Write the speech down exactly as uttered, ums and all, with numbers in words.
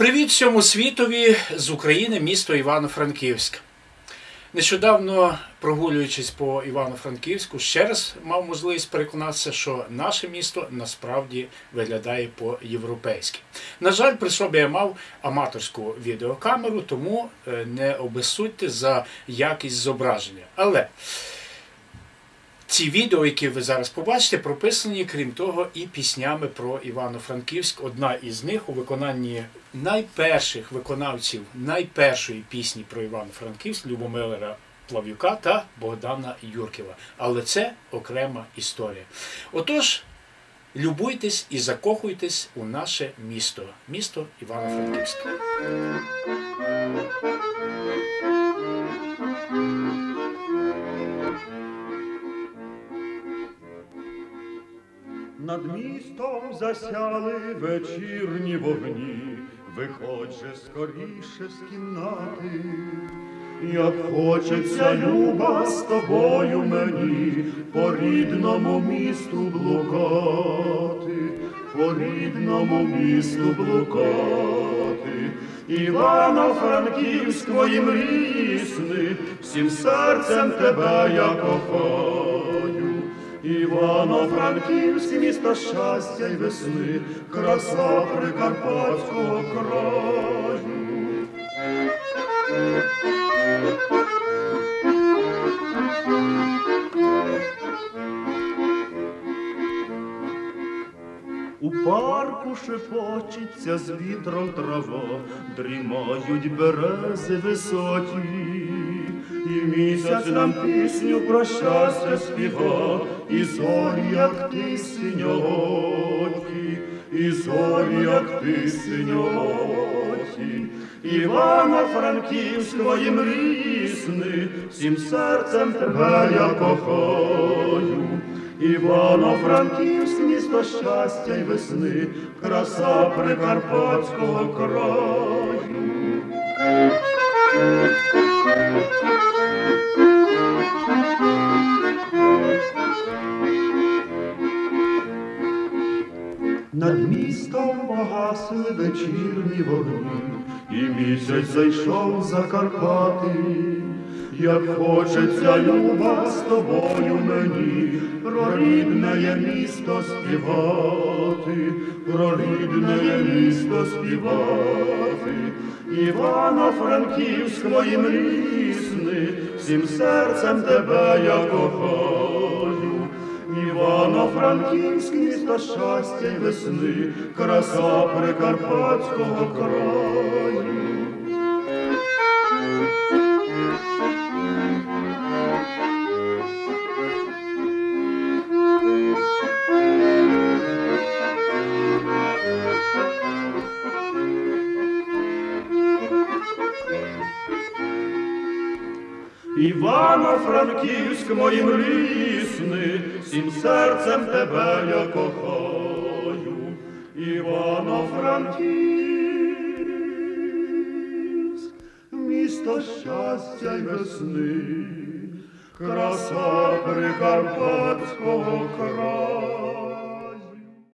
Привіт всьому світові з України, місто Івано-Франківськ. Нещодавно, прогулюючись по Івано-Франківську, ще раз мав можливість переконатися, що наше місто насправді виглядає по-європейськи. На жаль, при собі я мав аматорську відеокамеру, тому не обезсудьте за якість зображення. Але ці відео, які ви зараз побачите, прописані, крім того, і піснями про Івано-Франківськ. Одна із них у виконанні найперших виконавців найпершої пісні про Івано-Франківськ Любомира Плав'юка та Богдана Юрківа. Але це окрема історія. Отож, любуйтесь і закохуйтесь у наше місто. Місто Івано-Франківськ. Над містом засяли вечірні вогні, виходь же скоріше з кімнати. Як хочеться, люба, з тобою мені по рідному місту блукати, по рідному місту блукати. Івано-Франківськ, твої мрії сни, всім серцем тебе я кохаю. Івано-Франківськ, місто щастя й весни, краса прикарпатського краю. У парку шепочеться з вітром трава, дрімають берези високі. І місяць нам пісню про щастя співа, і зорі, як ти, синьоокі, і зорі, як ти, синьоокі. Івано-Франківськ, твої мрії сни, всім серцем тебе я кохаю. Івано-Франківськ, місто щастя й весни, краса прикарпатського краю. Над містом погасли вечірні вогні, і місяць зайшов за Карпати. Як хочеться, люба, з тобою мені про рідне місто співати, про рідне місто співати. Івано-Франківськ, твої мрії сни, всім серцем тебе я кохаю. Івано-Франківськ, місто щастя й весни, краса прикарпатського краю. Івано-Франківськ, мої мрії сни, всім серцем тебе я кохаю. Івано-Франківськ, місто щастя й весни, краса прикарпатського краю.